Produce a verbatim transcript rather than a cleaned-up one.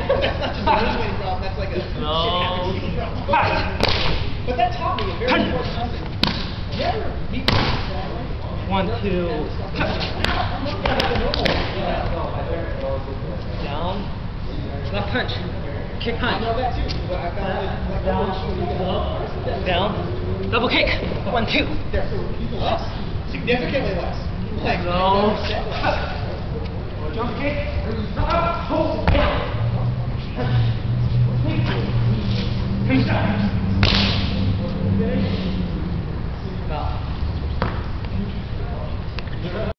That's not just a lose-winning problem, that's like a no. shit happens problem. But that taught me a very important lesson. Never meet One, two. Down. Left punch. Kick punch. Down. Down. Double kick. One, two. Less. Significantly less. Like, no. Jump kick.